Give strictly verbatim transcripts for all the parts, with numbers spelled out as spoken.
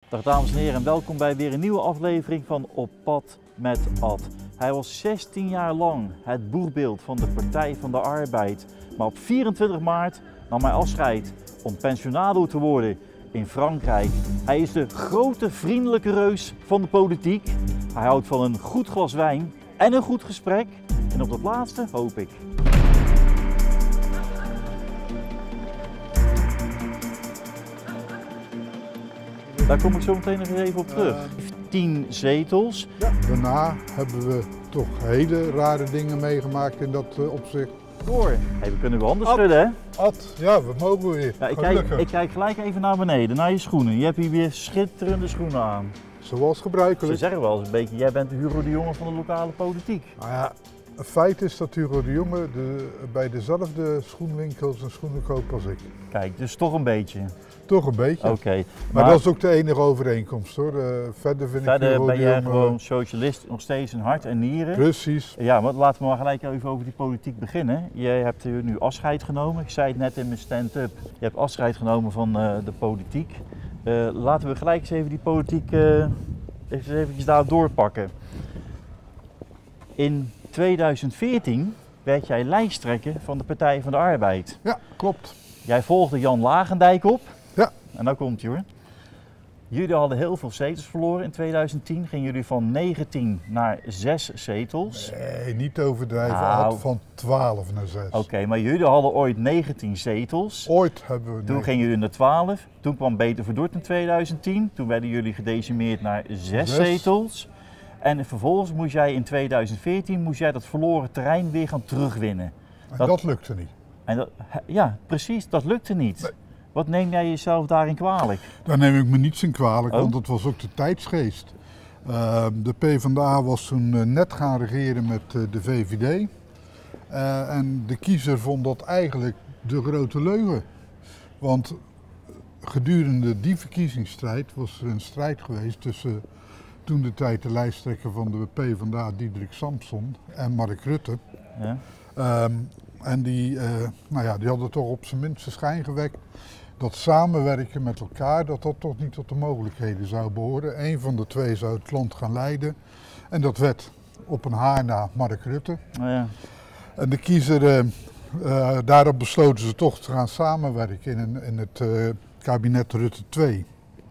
Dag dames en heren en welkom bij weer een nieuwe aflevering van Op Pad met Ad. Hij was zestien jaar lang het boegbeeld van de Partij van de Arbeid. Maar op vierentwintig maart nam hij afscheid om pensionado te worden in Frankrijk. Hij is de grote vriendelijke reus van de politiek. Hij houdt van een goed glas wijn en een goed gesprek. En op dat laatste hoop ik. Daar kom ik zo meteen nog even op terug. tien zetels. Ja, daarna hebben we toch hele rare dingen meegemaakt in dat uh, opzicht. Door. Hey, we kunnen wel handen schudden, hè? Ad, ja, we mogen weer. Ja, ik, kijk, ik kijk gelijk even naar beneden, naar je schoenen. Je hebt hier weer schitterende schoenen aan. Zoals gebruikelijk. Ze zeggen wel eens een beetje, jij bent de Hugo de Jonge van de lokale politiek. Nou ja, het feit is dat Hugo de Jonge de, bij dezelfde schoenwinkels een schoenen koopt als ik. Kijk, dus toch een beetje. Toch een beetje. Oké. Okay, maar, maar dat is ook de enige overeenkomst hoor. Uh, verder vind verder ik Hugo ben de jij Jonge... gewoon socialist, nog steeds in hart en nieren. Precies. Ja, maar laten we maar gelijk even over die politiek beginnen. Jij hebt nu afscheid genomen. Ik zei het net in mijn stand-up. Je hebt afscheid genomen van uh, de politiek. Uh, laten we gelijk eens even die politiek uh, eens eventjes daar doorpakken. In tweeduizend veertien werd jij lijsttrekker van de Partij van de Arbeid. Ja, klopt. Jij volgde Jan Lagendijk op. Ja. En nou komt hij hoor. Jullie hadden heel veel zetels verloren in tweeduizend tien. Gingen jullie van negentien naar zes zetels. Nee, niet overdrijven. Nou, Ad, van twaalf naar zes. Oké, okay, maar jullie hadden ooit negentien zetels. Ooit hebben we... Toen negentien. gingen jullie naar twaalf. Toen kwam Beter Verdort in tweeduizend tien. Toen werden jullie gedecimeerd naar zes zetels. En vervolgens moest jij in tweeduizend veertien moest jij dat verloren terrein weer gaan terugwinnen. En dat, dat lukte niet. En dat, ja, precies, dat lukte niet. Nee. Wat neem jij jezelf daarin kwalijk? Daar neem ik me niets in kwalijk, oh? want dat was ook de tijdsgeest. Uh, de PvdA was toen uh, net gaan regeren met uh, de V V D. Uh, en de kiezer vond dat eigenlijk de grote leugen. Want gedurende die verkiezingsstrijd was er een strijd geweest tussen toen de tijd de lijsttrekker van de PvdA, Diederik Samson, en Mark Rutte. Ja. Um, en die, uh, nou ja, die hadden toch op zijn minst schijn gewekt dat samenwerken met elkaar, dat dat toch niet tot de mogelijkheden zou behoren. Eén van de twee zou het land gaan leiden en dat werd op een haar na Mark Rutte. Oh ja. En de kiezer, uh, uh, daarop besloten ze toch te gaan samenwerken in, een, in het uh, kabinet Rutte twee.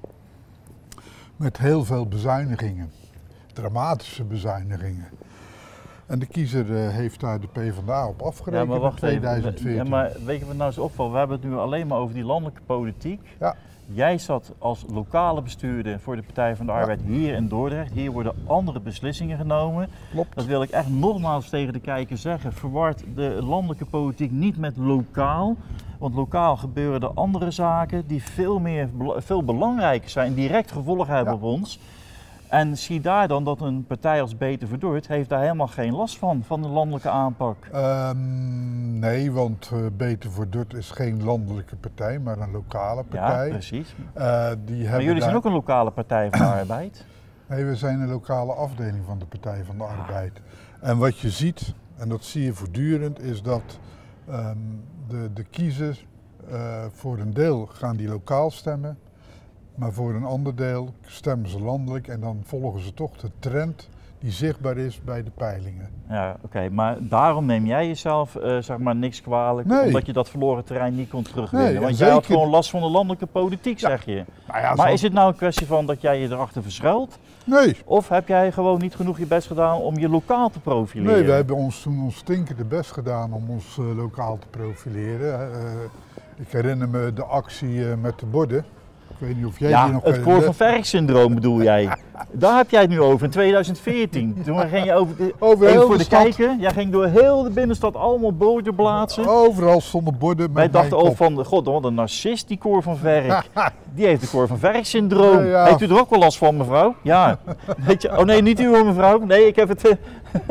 Met heel veel bezuinigingen, dramatische bezuinigingen. En de kiezer uh, heeft daar de PvdA op afgerekend ja, maar wacht in tweeduizend veertien. Even. Ja, maar weet je wat nou eens opvalt? We hebben het nu alleen maar over die landelijke politiek. Ja. Jij zat als lokale bestuurder voor de Partij van de Arbeid ja. hier in Dordrecht. Hier worden andere beslissingen genomen. Klopt. Dat wil ik echt nogmaals tegen de kijker zeggen. Verward de landelijke politiek niet met lokaal. Want lokaal gebeuren er andere zaken die veel, meer, veel belangrijker zijn, direct gevolg hebben ja. op ons. En zie daar dan dat een partij als Beter Verdort heeft daar helemaal geen last van, van de landelijke aanpak. Um, nee, want uh, Beter Verdort is geen landelijke partij, maar een lokale partij. Ja, precies. Uh, die maar jullie daar... zijn ook een lokale Partij van de Arbeid? Nee, we zijn een lokale afdeling van de Partij van de Arbeid. En wat je ziet, en dat zie je voortdurend, is dat um, de, de kiezers uh, voor een deel gaan die lokaal stemmen. Maar voor een ander deel stemmen ze landelijk en dan volgen ze toch de trend die zichtbaar is bij de peilingen. Ja, oké, okay, maar daarom neem jij jezelf uh, zeg maar niks kwalijk, nee. omdat je dat verloren terrein niet kon terugwinnen. Nee, Want zeker. jij had gewoon last van de landelijke politiek, ja. zeg je. Nou ja, maar zo... is het nou een kwestie van dat jij je erachter verschuilt? Nee. Of heb jij gewoon niet genoeg je best gedaan om je lokaal te profileren? Nee, wij hebben ons toen ons stinkende best gedaan om ons uh, lokaal te profileren. Uh, ik herinner me de actie uh, met de borden. Ik weet niet of jij ja, die nog het Cor van Verck syndroom bedoel jij. Daar heb jij het nu over, in tweeduizend veertien. Toen ging je over, de, over heel voor de, de kijker, jij ging door heel de binnenstad allemaal borden plaatsen. Overal stonden borden met Wij dachten ook van, god, wat een narcist die Cor van Verck. Die heeft de Cor van Verck syndroom. Ja, ja. Heeft u er ook wel last van, mevrouw? Ja. Weet je, oh nee, niet u hoor, mevrouw. Nee, ik heb het... Uh...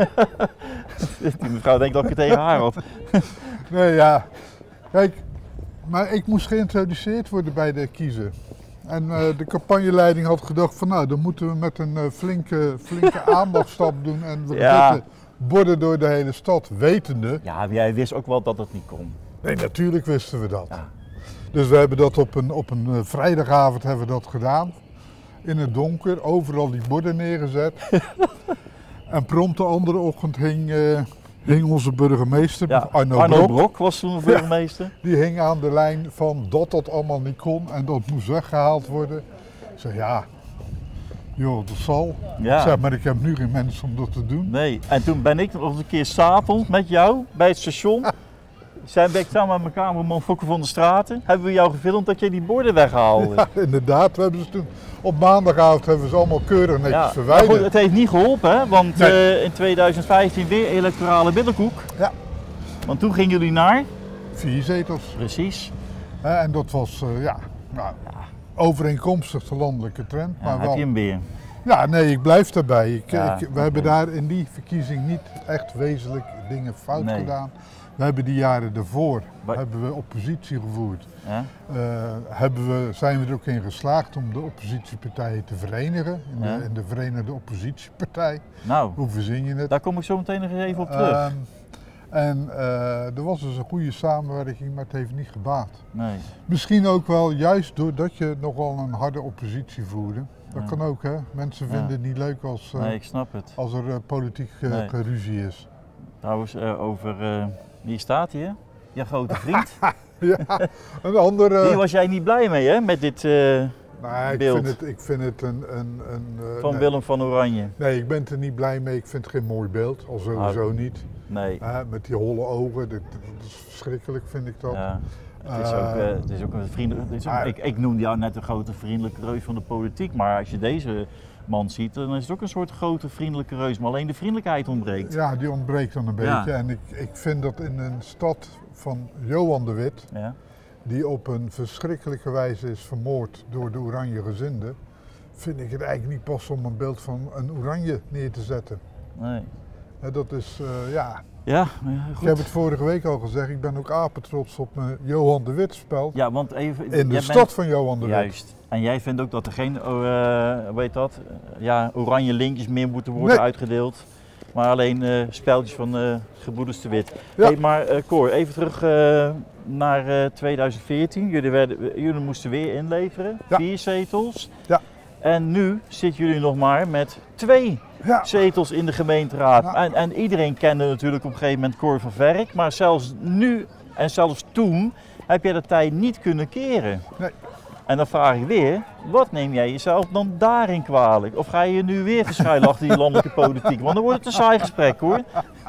Die mevrouw denkt dat ik het tegen haar had. Nee, ja. Kijk, maar ik moest geïntroduceerd worden bij de kiezer. En uh, de campagneleiding had gedacht van nou, dan moeten we met een uh, flinke, flinke aandachtstap doen en we ja. zetten borden door de hele stad, wetende. Ja, jij wist ook wel dat het niet kon. Nee, natuurlijk wisten we dat. Ja. Dus we hebben dat op een, op een uh, vrijdagavond hebben we dat gedaan. in het donker, overal die borden neergezet. En prompt de andere ochtend hing, uh, hing onze burgemeester, Ja, Arno, Arno Brok, Brok was toen burgemeester. Ja, die hing aan de lijn van dat dat allemaal niet kon en dat moest weggehaald worden. Ik zei ja, joh, dat zal. Ja. Ik zei, maar ik heb nu geen mensen om dat te doen. Nee, en toen ben ik nog een keer 's avonds met jou bij het station. Zijn ben ik samen met mijn cameraman Fokke van der Straten. Hebben we jou gefilmd dat je die borden weghaalde. Ja, inderdaad. We hebben ze toen, op maandagavond hebben we ze allemaal keurig netjes Ja, maar verwijderd. goed, het heeft niet geholpen, hè? Want Nee. uh, in tweeduizend vijftien weer electorale billenkoek. Ja. Want toen gingen jullie naar? Vier zetels. Precies. Hè, en dat was uh, ja, nou, overeenkomstig de landelijke trend. Ja, maar heb wel, je hem weer. ja, nee, ik blijf daarbij. Ik, Ja, ik, we oké. hebben daar in die verkiezing niet echt wezenlijk dingen fout Nee. gedaan. We hebben die jaren daarvoor Maar- hebben we oppositie gevoerd. Ja? Uh, hebben we, zijn we er ook in geslaagd om de oppositiepartijen te verenigen. In, Ja. de, in de Verenigde Oppositiepartij. Nou, Hoe verzin je het? daar kom ik zo meteen nog even op terug. Ehm, en uh, er was dus een goede samenwerking, maar het heeft niet gebaat. Nee. Misschien ook wel juist doordat je nogal een harde oppositie voerde. Dat Ja. kan ook, hè? Mensen Ja. vinden het niet leuk als, uh, Nee, ik snap het. als er uh, politiek uh, Nee. geruzie is. Trouwens, uh, over, uh, hier staat hij, hè? Je grote vriend. Ja, een andere. Hier was jij niet blij mee, hè? Met dit uh, nou, ik, beeld vind het, ik vind het een. een, een uh, van nee. Willem van Oranje. Nee, ik ben er niet blij mee. Ik vind het geen mooi beeld, al sowieso Ah. niet. Nee. Uh, met die holle ogen, dat, dat is verschrikkelijk, vind ik dat. Ja. Het is, Uh, ook, uh, het is ook een vriendelijk. Het is ook, ah. ik, ik noemde jou net een grote vriendelijke reus van de politiek, maar als je deze man ziet, dan is het ook een soort grote vriendelijke reus, maar alleen de vriendelijkheid ontbreekt. Ja, die ontbreekt dan een Ja. beetje. En ik, ik vind dat in een stad van Johan de Wit, Ja? die op een verschrikkelijke wijze is vermoord door de Oranje gezinden, vind ik het eigenlijk niet pas om een beeld van een Oranje neer te zetten. Nee. Hè, dat is, uh, ja, Ja, maar ja, ik goed. heb het vorige week al gezegd, ik ben ook apetrots op mijn Johan de Wit spel. Ja, want even. In de jij stad bent- van Johan de Wit. Juist. En jij vindt ook dat er geen, uh, hoe heet dat, uh, ja, oranje lintjes meer moeten worden Nee. uitgedeeld, maar alleen uh, speltjes van uh, Gebroeders de Wit. Ja. Hey, maar uh, Cor, even terug uh, naar uh, tweeduizend veertien. Jullie, werden, jullie moesten weer inleveren, Ja. vier zetels. Ja. En nu zitten jullie nog maar met twee Ja. zetels in de gemeenteraad. Ja. En, en iedereen kende natuurlijk op een gegeven moment Cor van Verk, maar zelfs nu en zelfs toen heb jij de tijd niet kunnen keren. Nee. En dan vraag ik weer, wat neem jij jezelf dan daarin kwalijk? Of ga je nu weer verschuilen achter die landelijke politiek? Want dan wordt het een saai gesprek, hoor.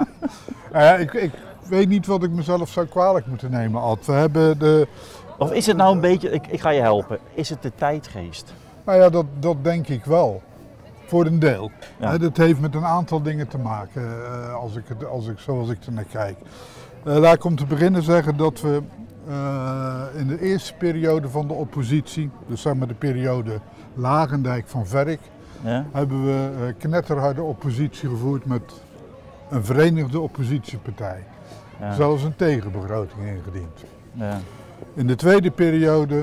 Uh, ik, ik weet niet wat ik mezelf zou kwalijk moeten nemen, Ad. We hebben de, Of is het nou een beetje, ik, ik ga je helpen, is het de tijdgeest? nou ja, dat, dat denk ik wel. Voor een deel. Ja. Hè, dat heeft met een aantal dingen te maken, uh, als ik het, als ik, zoals ik er naar kijk. Uh, laat ik om te beginnen zeggen dat we uh, in de eerste periode van de oppositie, dus zeg maar de periode Lagendijk van Verk, Ja? hebben we uh, knetterharde oppositie gevoerd met een verenigde oppositiepartij. Ja. Zelfs een tegenbegroting ingediend. Ja. In de tweede periode,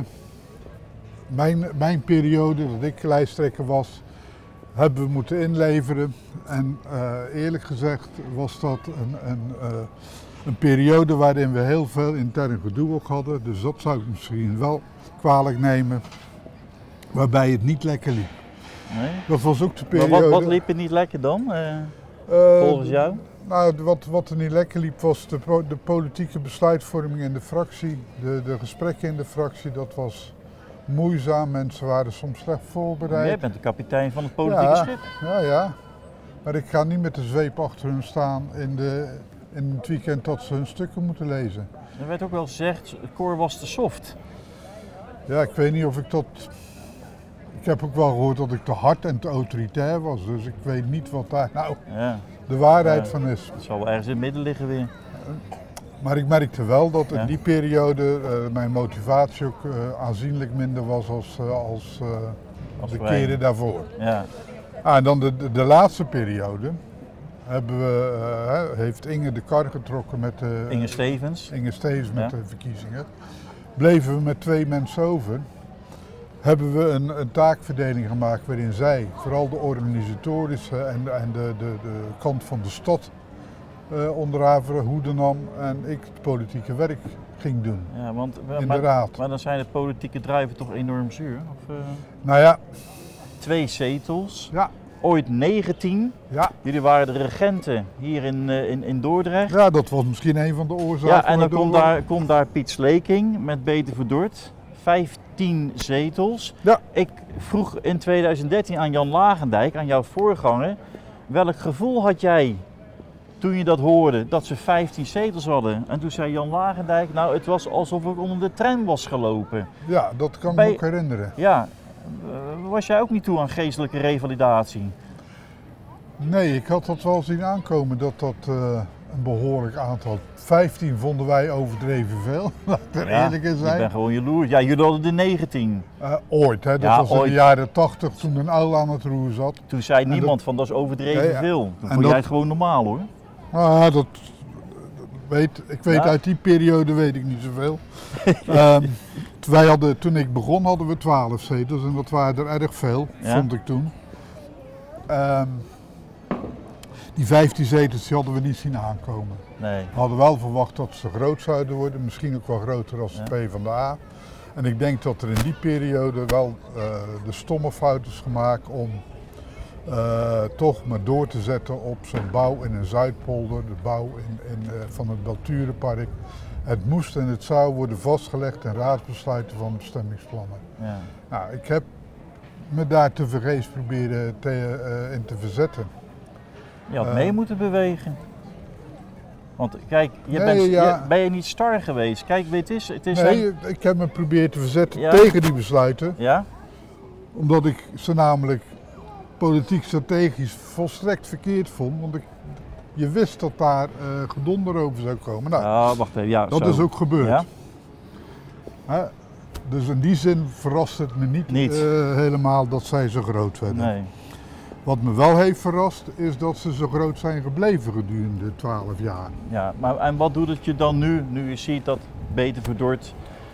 mijn, mijn periode dat ik lijsttrekker was, hebben we moeten inleveren. En uh, eerlijk gezegd was dat een, een, uh, een periode waarin we heel veel intern gedoe ook hadden. Dus dat zou ik misschien wel kwalijk nemen. Waarbij het niet lekker liep. Nee? Dat was ook de Maar periode. wat, wat liep het niet lekker dan, uh, Uh, volgens jou? Nou, wat, wat er niet lekker liep was de, po- de politieke besluitvorming in de fractie. De, de gesprekken in de fractie, dat was moeizaam. Mensen waren soms slecht voorbereid. Jij bent de kapitein van het politieke Ja. schip. Ja, ja. Maar ik ga niet met de zweep achter hun staan in, de, in het weekend dat ze hun stukken moeten lezen. Er werd ook wel gezegd, Cor was te soft. Ja, ik weet niet of ik dat... Ik heb ook wel gehoord dat ik te hard en te autoritair was. Dus ik weet niet wat daar nou Ja, de waarheid Ja. van is. het zal wel ergens in het midden liggen weer. Maar ik merkte wel dat in Ja. die periode uh, mijn motivatie ook uh, aanzienlijk minder was als, uh, als uh, Als de voorheen. keren daarvoor. Ja, Ah, en dan de, de, de laatste periode hebben we, uh, hè, heeft Inge de kar getrokken met de, Inge Stevens. Inge Stevens met Ja. de verkiezingen. Bleven we met twee mensen over. Hebben we een, een taakverdeling gemaakt waarin zij vooral de organisatorische en, en de, de, de kant van de stad uh, onder haar hoede nam en ik het politieke werk ging doen Ja, want, in maar, de raad. maar dan zijn de politieke drijven toch enorm zuur? Of, uh... Nou ja, twee zetels. Ja. Ooit negentien. Ja. Jullie waren de regenten hier in, uh, in, in Dordrecht. Ja, dat was misschien een van de oorzaken. Ja, en dan waardoor... komt daar, komt daar Piet Sleking met Beter voor Dort. vijftien zetels. Ja. Ik vroeg in tweeduizend dertien aan Jan Lagendijk, aan jouw voorganger, welk gevoel had jij toen je dat hoorde, dat ze vijftien zetels hadden? En toen zei Jan Lagendijk, nou het was alsof ik onder de tram was gelopen. Ja, dat kan ik Bij... me ook herinneren. Ja, uh, was jij ook niet toe aan geestelijke revalidatie? Nee, ik had dat wel zien aankomen dat dat uh, een behoorlijk aantal. vijftien vonden wij overdreven veel, laat ik er Ja, eerlijk in zijn. Ik ben gewoon jaloers. Ja, jullie hadden de negentien. Uh, ooit, hè? dat Ja, was in ooit. de jaren tachtig toen een oude aan het roer zat. Toen zei En niemand dat... van dat is overdreven Ja, ja. veel. Toen En vond dat... jij het gewoon normaal hoor. Ah, dat, weet, ik weet Ja. uit die periode weet ik niet zoveel. um, wij hadden, toen ik begon hadden we twaalf zetels en dat waren er erg veel, Ja. vond ik toen. Um, die vijftien zetels die hadden we niet zien aankomen. Nee. We hadden wel verwacht dat ze groot zouden worden, misschien ook wel groter als de Ja. PvdA. En ik denk dat er in die periode wel uh, de stomme fout is gemaakt om uh, toch maar door te zetten op zo'n bouw in een Zuidpolder, de bouw in, in, uh, van het Belturenpark. Het moest en het zou worden vastgelegd in raadsbesluiten van bestemmingsplannen. Ja. Nou, ik heb me daar tevergeefs proberen te, uh, in te verzetten. Je had Uh, mee moeten bewegen. Want kijk, je Nee, bent, ja. je, ben je niet star geweest? Kijk, weet het is, het is Nee, een- ik heb me proberen te verzetten Ja. tegen die besluiten. Ja? Omdat ik ze namelijk politiek strategisch volstrekt verkeerd vond. Want ik, je wist dat daar uh, gedonder over zou komen. Nou, Ja, wacht even. Ja, dat zo. is ook gebeurd. Ja? Hè? Dus in die zin verrast het me niet, Niet. Uh, helemaal dat zij zo groot werden. Nee. Wat me wel heeft verrast is dat ze zo groot zijn gebleven gedurende twaalf jaar. Ja, maar en wat doet het je dan nu, nu je ziet dat Beter voor Dort,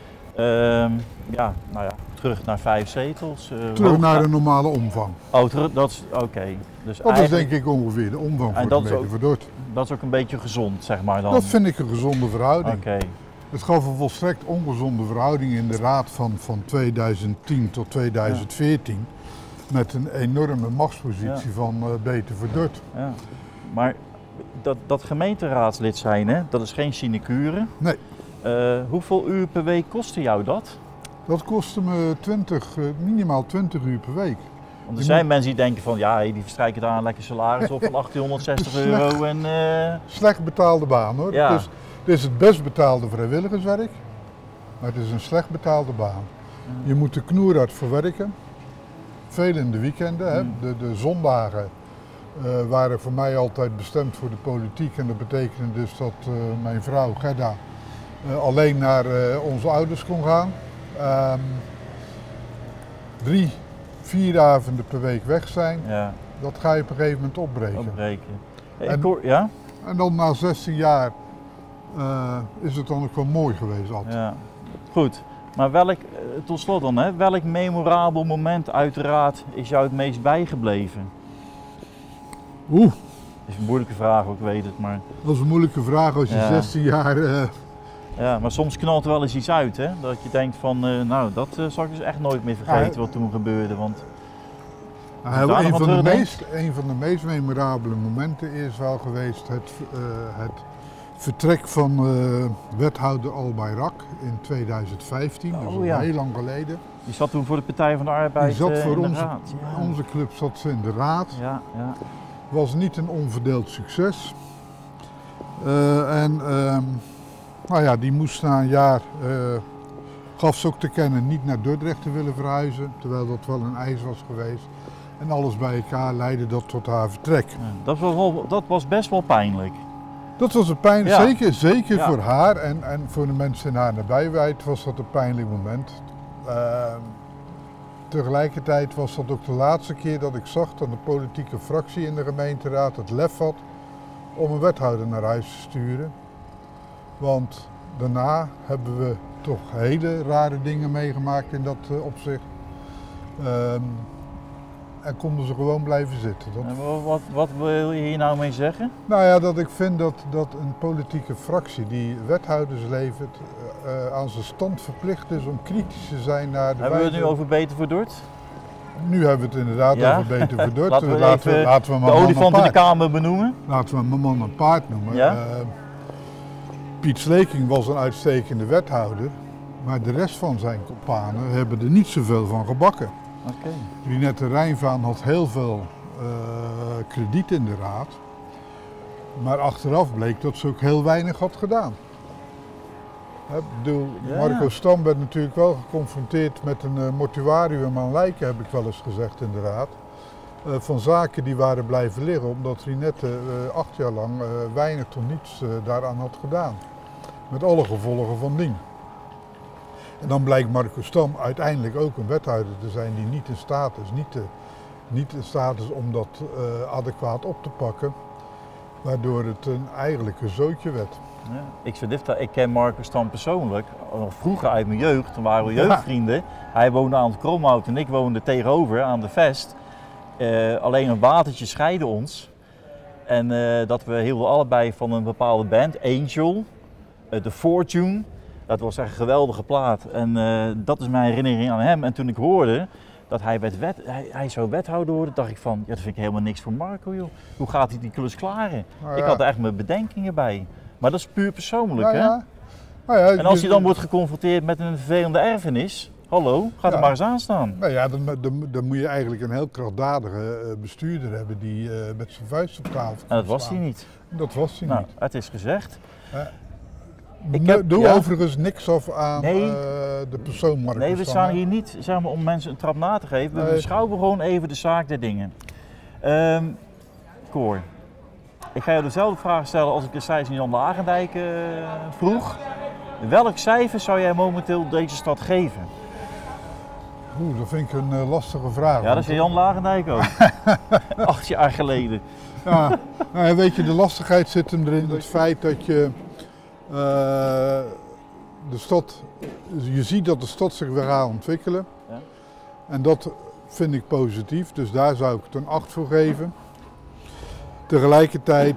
ehm, ja, nou ja, terug naar vijf zetels? Uh, Terug hoog- naar de normale omvang. Oh, terug, dat is, oké. Dus Dat is eigenlijk- denk ik ongeveer de omvang En voor dat de is ook- Beter voor Dort. dat is ook een beetje gezond, zeg maar dan. Dat vind ik een gezonde verhouding. Oké. Het gaf een volstrekt ongezonde verhouding in de raad van, van tweeduizend tien tot tweeduizend veertien. Met een enorme machtspositie Ja. van uh, Beter voor Dort. Ja. Maar dat, dat gemeenteraadslid zijn, hè, dat is geen sinecure. Nee. Uh, hoeveel uur per week kostte jou dat? Dat kostte me twintig, uh, minimaal twintig uur per week. Want er Je zijn moet- mensen die denken van ja, hey, die verstrijken daar een lekker salaris op van achttienhonderdzestig Slecht. euro en uh, Slecht betaalde baan hoor. Ja. Het, is, het is het best betaalde vrijwilligerswerk, maar het is een slecht betaalde baan. Je moet er knoerhard voor werken. Veel in de weekenden. Hè. Mm. De, de zondagen uh, waren voor mij altijd bestemd voor de politiek. En dat betekende dus dat uh, mijn vrouw Gerda uh, alleen naar uh, onze ouders kon gaan. Um, drie, vier avonden per week weg zijn. ja, Dat ga je op een gegeven moment opbreken. opbreken. Hey, En- ik hoor, ja? En dan na zestien jaar uh, is het dan ook wel mooi geweest altijd. Ja. Goed. Maar welk, eh, tot slot dan, hè, welk memorabel moment uiteraard is jou het meest bijgebleven? Oeh, Dat is een moeilijke vraag, ook, ik weet het, maar... dat is een moeilijke vraag als je Ja. zestien jaar... Uh, Ja, maar soms knalt er wel eens iets uit, hè? Dat je denkt van, uh, nou, dat uh, zal ik dus echt nooit meer vergeten Ja, wat toen gebeurde, want... Nou, Als je daar een, nog van aan de terugdenkt? meest, een van de meest memorabele momenten is wel geweest het, uh, het vertrek van uh, wethouder Al-Bayrak in tweeduizend vijftien, Oh, dat is al ja. heel lang geleden. Die zat toen voor de Partij van de Arbeid Die zat uh, voor in de onze, raad. Ja. onze club zat ze in de raad. Ja, ja. Was niet een onverdeeld succes. Uh, en uh, nou ja, die moest na een jaar, uh, gaf ze ook te kennen, niet naar Dordrecht te willen verhuizen, terwijl dat wel een eis was geweest. En alles bij elkaar leidde dat tot haar vertrek. Ja, dat, was wel, dat was best wel pijnlijk. Dat was een pijn, Ja. zeker, zeker Ja. voor haar en, en voor de mensen in haar nabijheid was dat een pijnlijk moment. Uh, tegelijkertijd was dat ook de laatste keer dat ik zag dat de politieke fractie in de gemeenteraad het lef had om een wethouder naar huis te sturen. Want daarna hebben we toch hele rare dingen meegemaakt in dat uh, opzicht. Um, en konden ze gewoon blijven zitten. Dat... En wa- wat, wat wil je hier nou mee zeggen? Nou ja, dat ik vind dat, dat een politieke fractie die wethouders levert uh, uh, aan zijn stand verplicht is om kritisch te zijn naar de Hebben we het wijze- nu over Beter voor Dort? Nu hebben we het inderdaad Ja? over beter voor Dort. Laten we laten, we, even laten we de mijn man olifant een in de paard. kamer benoemen. Laten we mijn man een paard noemen. Ja? Uh, Piet Sleking was een uitstekende wethouder, maar de rest van zijn kompanen hebben er niet zoveel van gebakken. Okay. Rinette Rijnvaan had heel veel uh, krediet in de raad, maar achteraf bleek dat ze ook heel weinig had gedaan. Ik bedoel, Ja, Marco ja. Stam werd natuurlijk wel geconfronteerd met een uh, mortuarium aan lijken, heb ik wel eens gezegd in de raad. Uh, van zaken die waren blijven liggen, omdat Rinette uh, acht jaar lang uh, weinig tot niets uh, daaraan had gedaan. Met alle gevolgen van dien. En dan blijkt Marco Stam uiteindelijk ook een wethouder te zijn die niet in staat is, niet, te, niet in staat is om dat uh, adequaat op te pakken, waardoor het een eigenlijk een zootje werd. Ja. Ik, zeg dit, ik ken Marco Stam persoonlijk, nog vroeger uit mijn jeugd, toen waren we jeugdvrienden. Ja. Hij woonde aan het Kromhout en ik woonde tegenover aan de Vest. Uh, alleen een watertje scheidde ons. En uh, dat we hielden allebei van een bepaalde band, Angel, uh, The Fortune. Dat was echt een geweldige plaat. En uh, dat is mijn herinnering aan hem. En toen ik hoorde dat hij, werd wet, hij, hij zou wethouder worden, dacht ik van, ja, dat vind ik helemaal niks voor Marco, joh. Hoe gaat hij die klus klaren? Nou, ja. Ik had er echt mijn bedenkingen bij. Maar dat is puur persoonlijk, nou, hè? Ja. Nou, ja, en als hij dan wordt geconfronteerd met een vervelende erfenis, hallo, ga er ja. maar eens aan staan. Nou ja, dan, dan, dan moet je eigenlijk een heel krachtdadige bestuurder hebben die uh, met zijn vuist op tafel kan. En dat was slaan. hij niet. Dat was hij nou, niet. Het is gezegd. Ja. Ik heb, Doe ja. overigens niks af aan nee. uh, de persoon Marco Nee, we Stam, staan hier niet zeg maar, om mensen een trap na te geven. We nee. beschouwen gewoon even de zaak der dingen. Um, Cor, ik ga je dezelfde vraag stellen als ik de cijfers Jan Lagendijk uh, vroeg. Welk cijfer zou jij momenteel deze stad geven? Oeh, dat vind ik een uh, lastige vraag. Ja, dat is Jan Lagendijk ook. Acht jaar geleden. Ja, nou, weet je, de lastigheid zit hem erin. Het feit dat je uh, de stad, je ziet dat de stad zich weer gaat ontwikkelen. Ja. En dat vind ik positief, dus daar zou ik het een acht voor geven. Tegelijkertijd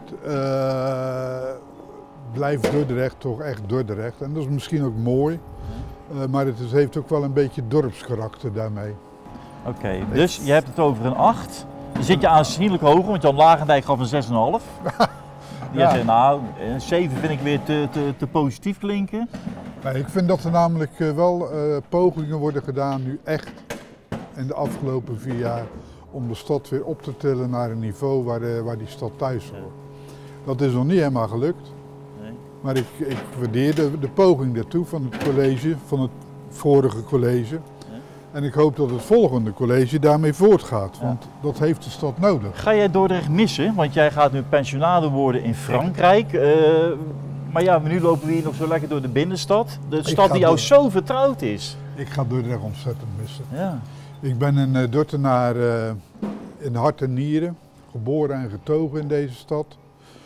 uh, blijft Dordrecht toch echt Dordrecht. En dat is misschien ook mooi, uh, maar het is, heeft ook wel een beetje dorpskarakter daarmee. Oké, okay, dus je hebt het over een acht. Dan zit je aanzienlijk hoger, want Jan Lagendijk gaf een zes komma vijf. Die ja. zei, nou, een zeven vind ik weer te, te, te positief klinken. Nee, ik vind dat er namelijk uh, wel uh, pogingen worden gedaan nu echt in de afgelopen vier jaar om de stad weer op te tillen naar een niveau waar, uh, waar die stad thuis hoort. Dat is nog niet helemaal gelukt, nee. maar ik, ik waardeer de, de poging daartoe van het college, van het vorige college. En ik hoop dat het volgende college daarmee voortgaat, want ja. dat heeft de stad nodig. Ga jij Dordrecht missen? Want jij gaat nu pensionado worden in Frankrijk. Uh, maar ja, nu lopen we hier nog zo lekker door de binnenstad. De stad die jou door... zo vertrouwd is. Ik ga Dordrecht ontzettend missen. Ja. Ik ben een uh, Dortenaar uh, in hart en nieren, geboren en getogen in deze stad.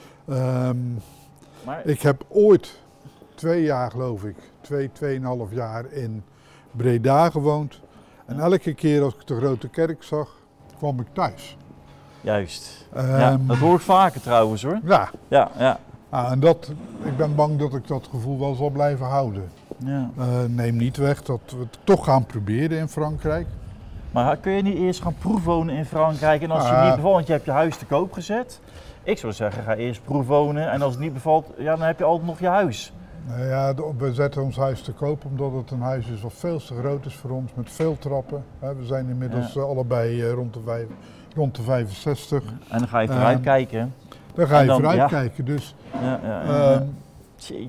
Um, maar... Ik heb ooit twee jaar, geloof ik, twee, tweeënhalf jaar in Breda gewoond. En elke keer als ik de Grote Kerk zag, kwam ik thuis. Juist. Um, ja, dat hoor ik vaker trouwens hoor. Ja. ja, ja. Ah, en dat, ik ben bang dat ik dat gevoel wel zal blijven houden. Ja. Uh, neem niet weg dat we het toch gaan proberen in Frankrijk. Maar kun je niet eerst gaan proefwonen in Frankrijk en als uh, je niet bevalt, want je hebt je huis te koop gezet. Ik zou zeggen, ga eerst proefwonen en als het niet bevalt, ja, dan heb je altijd nog je huis. Nou ja, we zetten ons huis te koop omdat het een huis is wat veel te groot is voor ons, met veel trappen. We zijn inmiddels ja. allebei rond de, vijf, rond de vijfenzestig. En dan ga je vooruit kijken. Dan ga je dan, vooruit ja. kijken, dus ja, ja, ja, ja. Uh,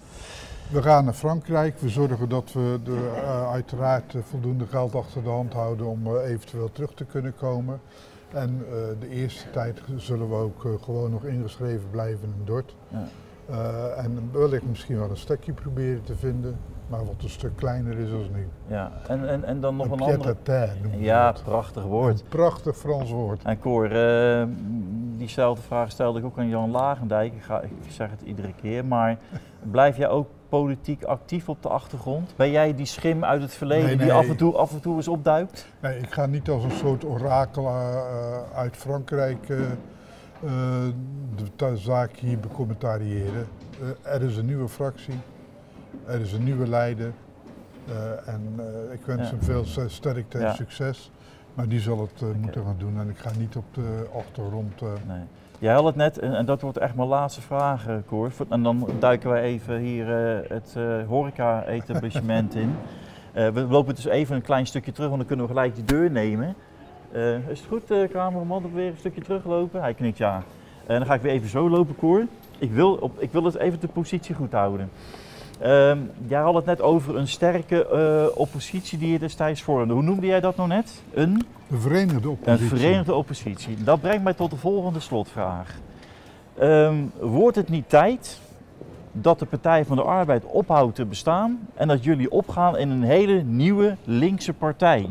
we gaan naar Frankrijk. We zorgen dat we de, uh, uiteraard uh, voldoende geld achter de hand houden om uh, eventueel terug te kunnen komen. En uh, de eerste tijd zullen we ook uh, gewoon nog ingeschreven blijven in Dort. Ja. Uh, en wellicht misschien wel een stekje proberen te vinden, maar wat een stuk kleiner is als nu. Ja, en, en, en dan nog een, een andere... noemen we Ja, dat. Prachtig woord. Een prachtig Frans woord. En Cor, uh, diezelfde vraag stelde ik ook aan Jan Lagendijk. Ik, ga, ik zeg het iedere keer, maar blijf jij ook politiek actief op de achtergrond? Ben jij die schim uit het verleden nee, nee. die af en, toe, af en toe eens opduikt? Nee, ik ga niet als een soort orakel uh, uit Frankrijk uh, uh, de zaak hier becommentariëren. Uh, er is een nieuwe fractie, er is een nieuwe leider uh, en uh, ik wens ja. hem veel sterkte en ja. succes. Maar die zal het uh, okay. moeten gaan doen en ik ga niet op de achtergrond. Uh... Nee. Jij had het net, en dat wordt echt mijn laatste vraag, Cor. En dan duiken we even hier uh, het uh, horeca-etablissement in. Uh, we lopen dus even een klein stukje terug, want dan kunnen we gelijk die deur nemen. Uh, is het goed, uh, cameraman, dat we weer een stukje teruglopen? Hij knikt ja. En uh, dan ga ik weer even zo lopen, Cor. Ik wil, op, ik wil het even de positie goed houden. Uh, jij had het net over een sterke uh, oppositie die je destijds vormde. Hoe noemde jij dat nou net? Een? De verenigde oppositie. Een verenigde oppositie. Dat brengt mij tot de volgende slotvraag. Um, wordt het niet tijd dat de Partij van de Arbeid ophoudt te bestaan en dat jullie opgaan in een hele nieuwe linkse partij?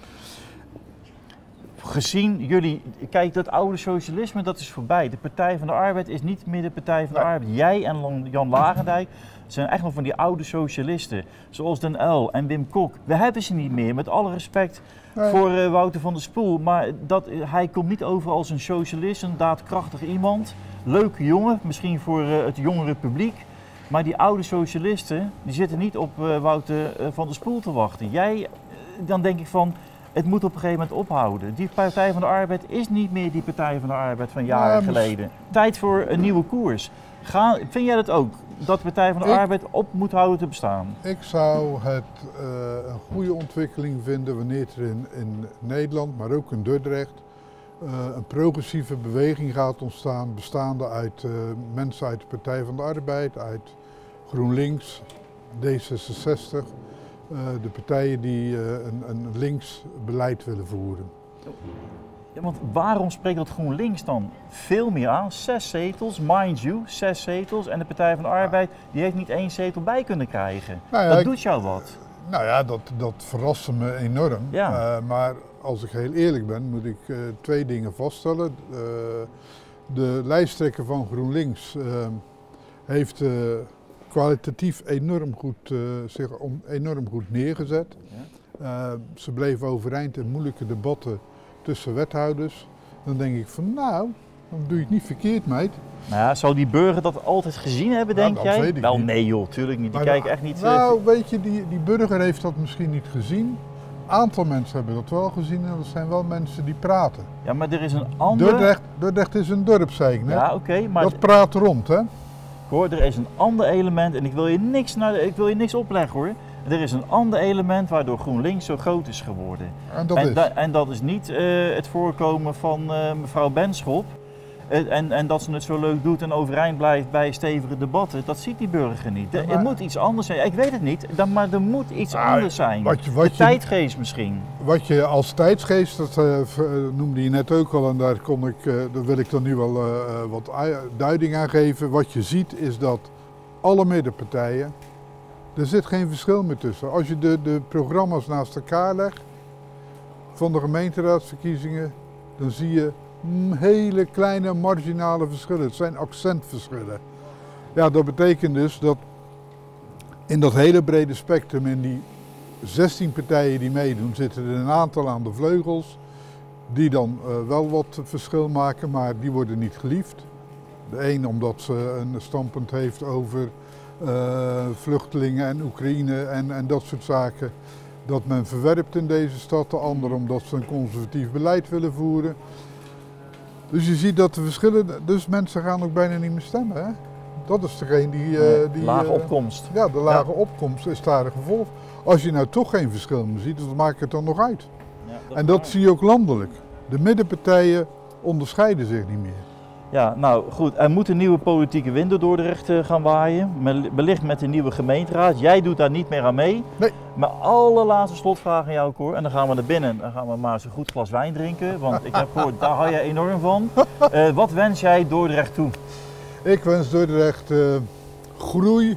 Gezien jullie, kijk, dat oude socialisme dat is voorbij. De Partij van de Arbeid is niet meer de Partij van de Arbeid. Jij en Jan Lagendijk zijn echt nog van die oude socialisten, zoals Den Uyl en Wim Kok. We hebben ze niet meer, met alle respect nee. voor uh, Wouter van der Spoel. Maar dat, hij komt niet over als een socialist, een daadkrachtig iemand. Leuke jongen, misschien voor uh, het jongere publiek. Maar die oude socialisten, die zitten niet op uh, Wouter uh, van der Spoel te wachten. Jij, uh, dan denk ik van, het moet op een gegeven moment ophouden. Die Partij van de Arbeid is niet meer die Partij van de Arbeid van jaren ja, geleden. Tijd voor een nieuwe koers. Ga, vind jij dat ook? Dat de Partij van de ik, Arbeid op moet houden te bestaan? Ik zou het uh, een goede ontwikkeling vinden wanneer er in, in Nederland, maar ook in Dordrecht, uh, een progressieve beweging gaat ontstaan, bestaande uit uh, mensen uit de Partij van de Arbeid, uit GroenLinks, D zesenzestig. Uh, de partijen die uh, een, een links beleid willen voeren. Ja, want waarom spreekt dat GroenLinks dan veel meer aan? Zes zetels, mind you, zes zetels. En de Partij van de Arbeid die heeft niet één zetel bij kunnen krijgen. Nou ja, dat ik, doet jou wat. Nou ja, dat, dat verraste me enorm. Ja. Uh, maar als ik heel eerlijk ben, moet ik uh, twee dingen vaststellen. Uh, de lijsttrekker van GroenLinks uh, heeft uh, kwalitatief enorm goed, uh, zich om, enorm goed neergezet. Ja. Uh, ze bleef overeind in moeilijke debatten tussen wethouders. Dan denk ik van nou, dan doe je het niet verkeerd, meid. Nou ja, zou die burger dat altijd gezien hebben, denk nou, jij? Wel niet. Nee joh, tuurlijk niet. Die maar kijken echt niet... Nou, weet je, die, die burger heeft dat misschien niet gezien. Een aantal mensen hebben dat wel gezien en dat zijn wel mensen die praten. Ja, maar er is een ander... Dordrecht, Dordrecht is een dorp, zei ik net. Ja, oké, okay, maar... Dat praat rond, hè? Hoor, er is een ander element en ik wil je niks, naar de, ik wil je niks opleggen hoor. Er is een ander element waardoor GroenLinks zo groot is geworden. En dat, en, is? Da, en dat is niet uh, het voorkomen van uh, mevrouw Benschop. Uh, en, en dat ze het zo leuk doet en overeind blijft bij stevige debatten. Dat ziet die burger niet. Er, ja, er moet iets anders zijn. Ik weet het niet, dan, maar er moet iets nou, anders zijn. Wat je, wat de je, tijdgeest misschien. Wat je als tijdsgeest, dat uh, noemde je net ook al en daar, kon ik, uh, daar wil ik dan nu wel uh, wat duiding aan geven. Wat je ziet is dat alle middenpartijen, er zit geen verschil meer tussen. Als je de, de programma's naast elkaar legt van de gemeenteraadsverkiezingen, dan zie je hele kleine marginale verschillen. Het zijn accentverschillen. Ja, dat betekent dus dat in dat hele brede spectrum, in die zestien partijen die meedoen, zitten er een aantal aan de vleugels die dan uh, wel wat verschil maken, maar die worden niet geliefd. De een omdat ze een standpunt heeft over uh, vluchtelingen en Oekraïne en, en dat soort zaken. Dat men verwerpt in deze stad, de ander omdat ze een conservatief beleid willen voeren. Dus je ziet dat de verschillen, dus mensen gaan ook bijna niet meer stemmen. Hè? Dat is degene die... Uh, die lage uh, opkomst. Ja, de lage ja. opkomst is daar een gevolg. Als je nou toch geen verschil meer ziet, dan maakt het dan nog uit. Ja, dat en dat waar. Zie je ook landelijk. De middenpartijen onderscheiden zich niet meer. Ja, nou goed, er moet een nieuwe politieke wind door Dordrecht uh, gaan waaien. Wellicht met de nieuwe gemeenteraad. Jij doet daar niet meer aan mee. Nee. Maar allerlaatste slotvraag aan jou, Cor. En dan gaan we naar binnen. Dan gaan we maar eens een goed glas wijn drinken. Want ik heb gehoord, daar hou jij enorm van. Uh, wat wens jij Dordrecht toe? Ik wens Dordrecht uh, groei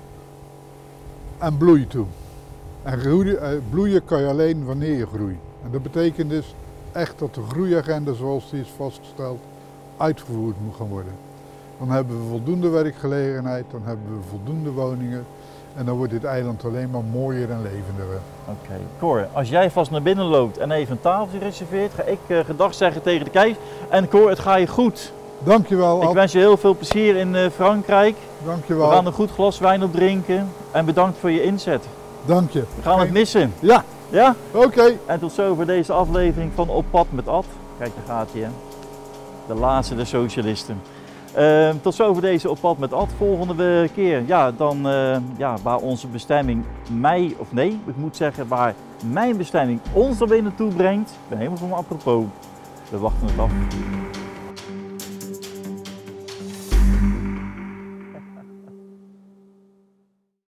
en bloei toe. En groeien, uh, bloeien kan je alleen wanneer je groeit. En dat betekent dus echt dat de groeiagenda zoals die is vastgesteld uitgevoerd moet gaan worden. Dan hebben we voldoende werkgelegenheid, dan hebben we voldoende woningen en dan wordt dit eiland alleen maar mooier en levendiger. Oké, okay. Cor, als jij vast naar binnen loopt en even een tafeltje reserveert, ga ik uh, gedag zeggen tegen de kijkers. En Cor, het gaat je goed. Dankjewel. Ik wens je heel veel plezier in uh, Frankrijk. Dankjewel. We gaan een goed glas wijn op drinken en bedankt voor je inzet. Dank je. We gaan Geen... het missen. Ja. Ja? Oké. Okay. En tot zover deze aflevering van Op Pad met Ad. Kijk, daar gaat hij, hè. De laatste der socialisten. Uh, tot zover deze Op Pad met Ad. Volgende keer, ja, dan uh, ja, waar onze bestemming mij, of nee, ik moet zeggen waar mijn bestemming ons er weer naartoe brengt. Ik ben helemaal van me apropos. We wachten het af.